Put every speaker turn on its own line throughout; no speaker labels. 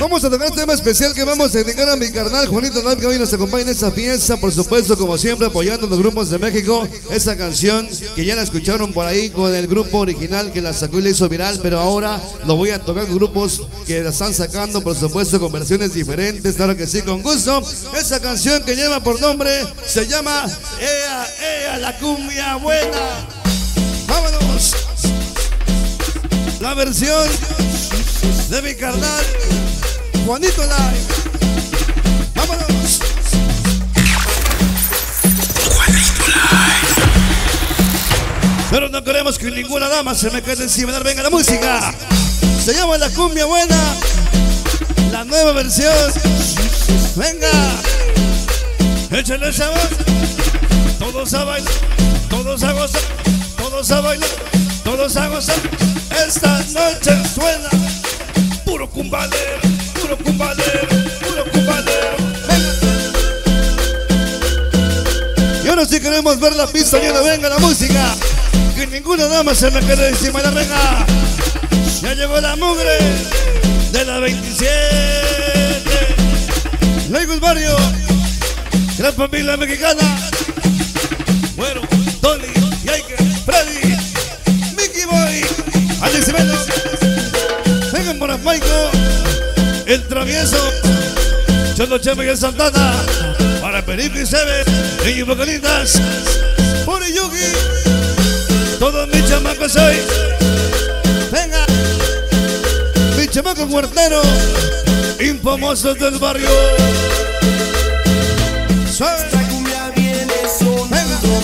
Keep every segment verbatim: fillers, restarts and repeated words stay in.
Vamos a tocar este tema especial que vamos a dedicar a mi carnal Juanito Live, que hoy nos acompaña en esta fiesta, por supuesto, como siempre, apoyando a los grupos de México. Esta canción que ya la escucharon por ahí con el grupo original que la sacó y la hizo viral, pero ahora lo voy a tocar con grupos que la están sacando, por supuesto, con versiones diferentes, claro que sí, con gusto. Esa canción que lleva por nombre se llama Ea, Ea, la cumbia buena. ¡Vámonos! La versión de mi carnal Juanito Live. ¡Vámonos! Juanito Live. Pero no queremos que ninguna dama se me quede encima. Venga la música. Se llama La Cumbia Buena, la nueva versión. Venga, échale esa voz. Todos a bailar, todos a gozar, todos a bailar, todos a gozar. Esta noche suena puro cumbalero, puro cumbalero, puro cumbalero. Venga. Y ahora sí queremos ver la pista llena. Venga la música. Que ninguna dama se me quede encima de la venga. Ya llegó la mugre de la veintisiete. Lagos Barrio, gran familia mexicana. Bueno, Tony, Yaike, Freddy, Mickey Boy, Alex Jiménez. Vengan por Maico, el travieso, Cholo Chema y el Santana. Para Perico y Sebe, niños vocalistas, Puri Yugi. Todos mis chamacos hoy. Venga, mi chamaco huertero, infamosos del barrio. Suave. Venga.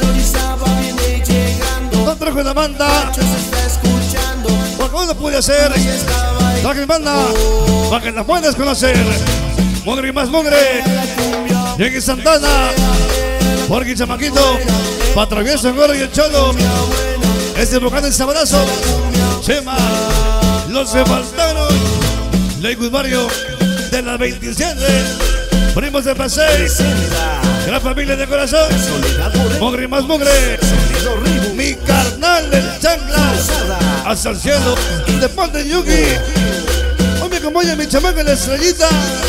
No trajo la banda. ¿Cómo lo puede hacer? Traje banda para que la puedas conocer. Mugre y más mugre. Llegue Santana. Porque chamaquito. Pa' Travieso, el Gordo y el Cholo. Este vocal del sabadazo. Chema. Los que faltaron. Lagos Barrio de la veintisiete. Primos de Pasey. Gran familia de corazón. Mugre y más mugre. Mi carnal del chancla. Hasta el cielo. De Ponte Yugi. Hoy me acompaña mi chamaca en la estrellita.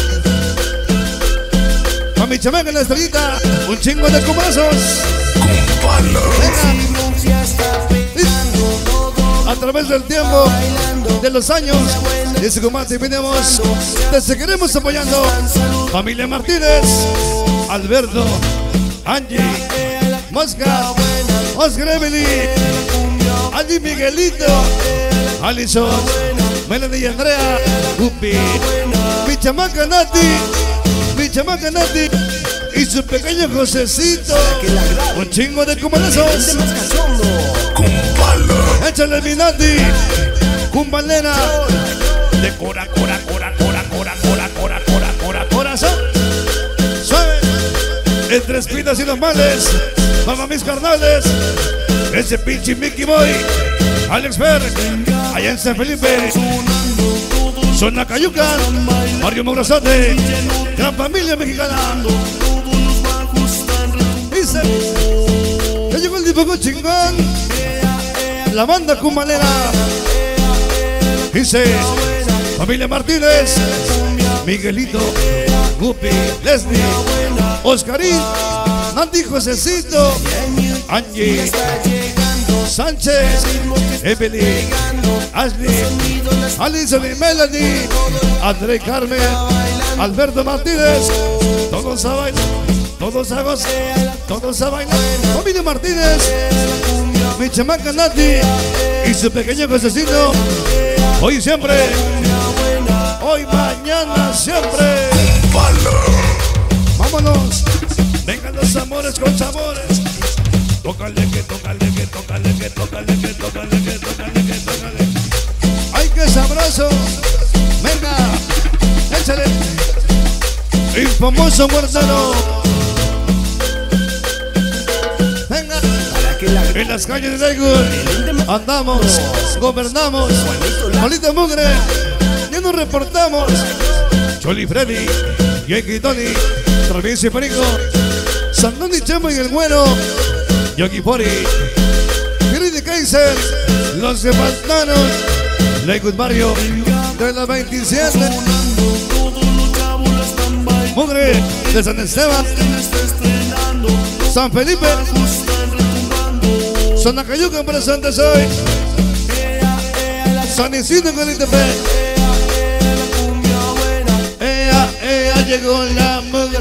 Con mi chamaca en la estrellita. Un chingo de cumazos. A través del tiempo, de los años, y ese combate venimos, te seguiremos apoyando. Familia Martínez, Alberto, Angie, Mosca, Oscar Emily, Angie Miguelito, Alison, Melanie y Andrea, Upi, mi chamaca Nati, mi chamaca Nati. Y su pequeño Josecito. Un chingo de cumbalazos. Cumbala. Échale mi Nati. Cumbalera. De cora, cora, cora, cora, cora, cora, cora, cora, cora, corazón. Suave. Entre espinas y los males. Mamá mis carnales. Ese pinche Mickey Boy. Alex Berg. Allá en San Felipe. Zona Cayuca. Mario Mogrosote. Gran familia mexicana. Ya llegó el dibujo chingón. La banda cumbalera. Dice familia Martínez, Miguelito, Gupi, Leslie, Oscarín, Nandi, Josecito, Angie, Sánchez, Evelyn, Ashley, Alison y Melanie, André Carmen, Alberto Martínez. Todos a bailar, todos a gozar, todos a bailar. Familia Martínez, mi chamaca Nati y su pequeño Josecito. Hoy y siempre, hoy, mañana, siempre. Vámonos, vengan los amores con sabores. Tócale que, tócale que, tócale que, tócale que, tócale que, tócale que, tócale. Ay, qué sabroso. Venga, échale. Infamoso huertero. Venga. En las calles de Lagos andamos, gobernamos. Malita mugre, ya nos reportamos. Choli Freddy, Yaike y Tony, Travieso y Perico, Sandón y Chemo y el Güero, Yogi Pori, Freddy de Kaiser, los que faltaron. Lagos Barrio, de la veintisiete. Mugre de San Esteban, San Felipe, San Acayuca presente soy, San Isidro con I T P. Ea, ea, llegó la mugre.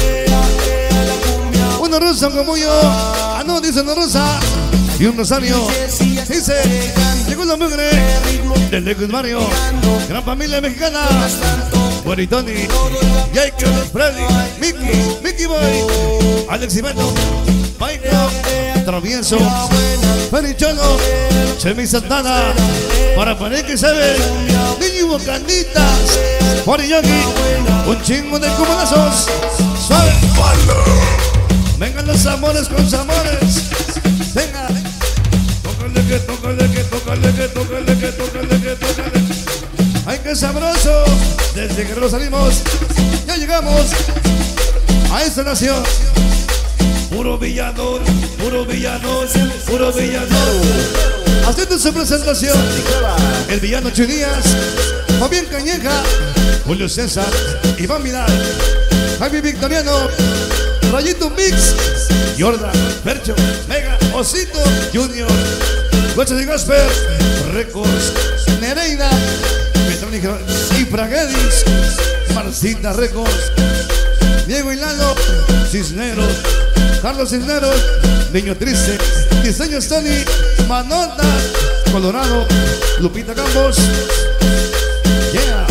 Una rosa como yo, ah no, dice una rosa y un rosario. Dice, llegó la mugre del Lejos Mario, gran familia mexicana. Guaritoni, Jacob, Freddy, Mickey, Mickey Boy, Alex Ibeto, Michael, Travieso, Felicholo, Chemi Santana, para poner que se ve, niño bocanitas, Yogi, un chingo de comanazos, suave. Vengan los amores con amores, venga, tócale que, tócale que, tócale que, tócale que, tócale que, tócale. ¡Ay, qué sabroso! Desde que nos salimos, ya llegamos a esta nación. Puro villador, puro villador, puro villador. Haciendo su presentación, el villano Chudías, Fabián Cañeja, Julio César, Iván Vidal, Javi Victoriano, Rayito Mix, Jordan, Percho, Mega, Osito, Junior, Guachas y Gasper, Records, Nereida, y Fragedis, Marcita Records, Diego y Lalo, Cisneros, Carlos Cisneros, Niño Triste, Diseño Tony, Manota, Colorado, Lupita Campos. Yeah.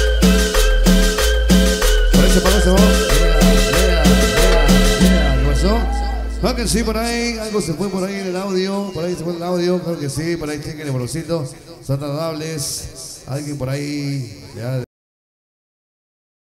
Parece para eso. Yeah, yeah, yeah, yeah. ¿Pasó? Claro que sí, por ahí, algo se fue por ahí en el audio, por ahí se fue el audio, claro que sí, por ahí chequen el bolsito, son agradables. Alguien por ahí ya